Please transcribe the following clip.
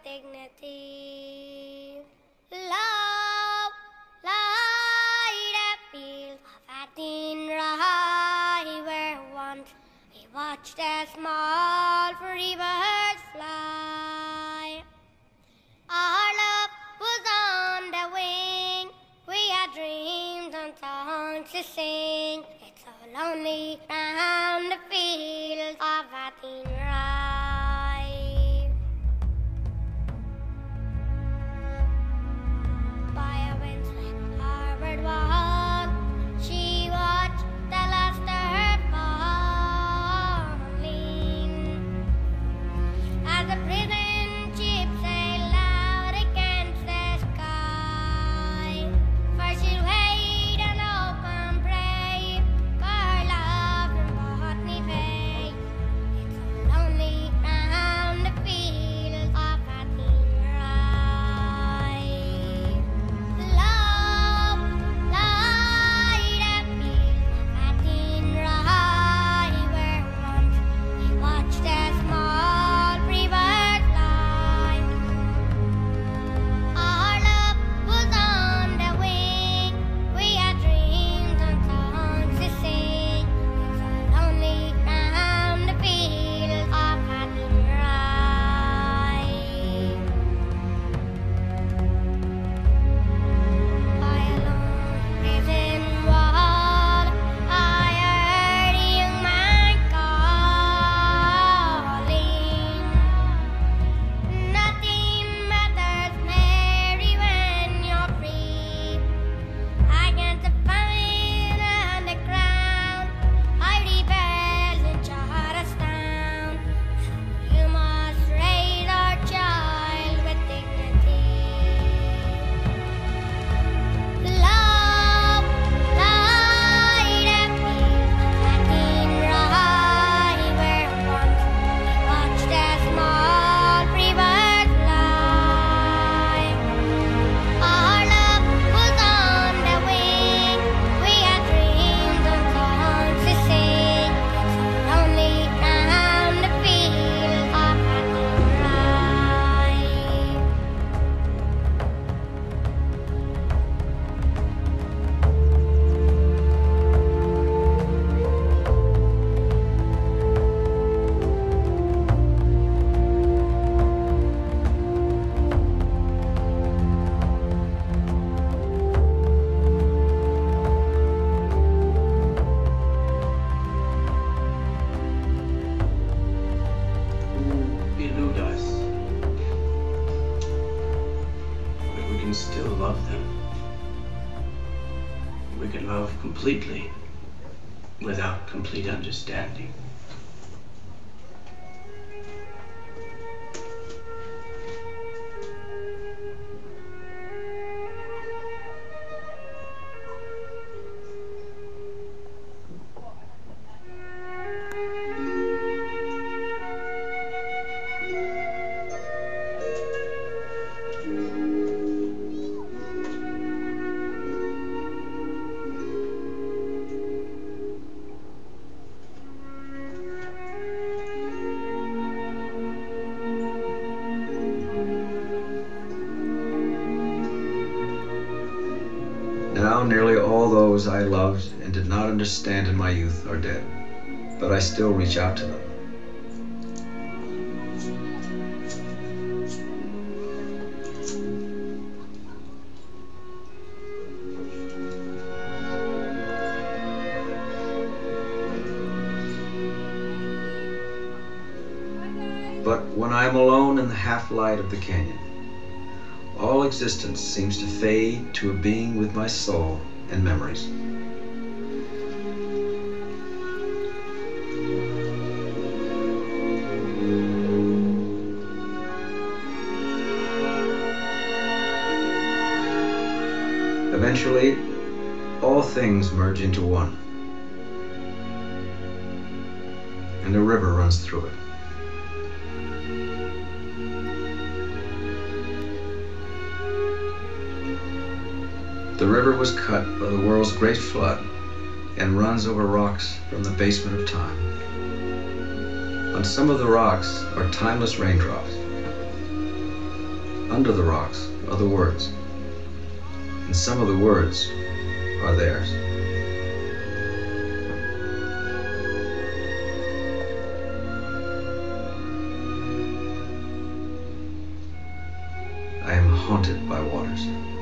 dignity. Love, light a field of Athenry, where once we watched a small free bird fly. Our love was on the wing, we had dreams and songs to sing. It's so lonely round the fields of Athenry. By a windswept harbored wall, she watched the luster falling as the prison ship sailed out against the sky. For she weighed an open prey for love and Botany Bay. It's so lonely round the fields of Athenry. Love, light a field of Athenry, where once we watched a small free bird fly. Our love was on the wing, we had dreams and songs to sing. It's so lonely round the fields of Athenry. By a lone prison wall, I heard a young man calling. Nothing matters, Mary, when you're free. Against the famine and the crown, I rebel in Charlestown. You must raise our child with dignity. Love, light a field of Athenry, where once we watched a small free bird fly. Our love was on the wing, we had dreams and songs to sing. It's so lonely round the fields of Athenry. Who elude us, but we can still love them. We can love completely without complete understanding. Now nearly all those I loved and did not understand in my youth are dead, but I still reach out to them. But when I am alone in the half-light of the canyon, all existence seems to fade to a being with my soul and memories. Eventually, all things merge into one, and a river runs through it. The river was cut by the world's great flood and runs over rocks from the basement of time. On some of the rocks are timeless raindrops. Under the rocks are the words, and some of the words are theirs. I am haunted by waters.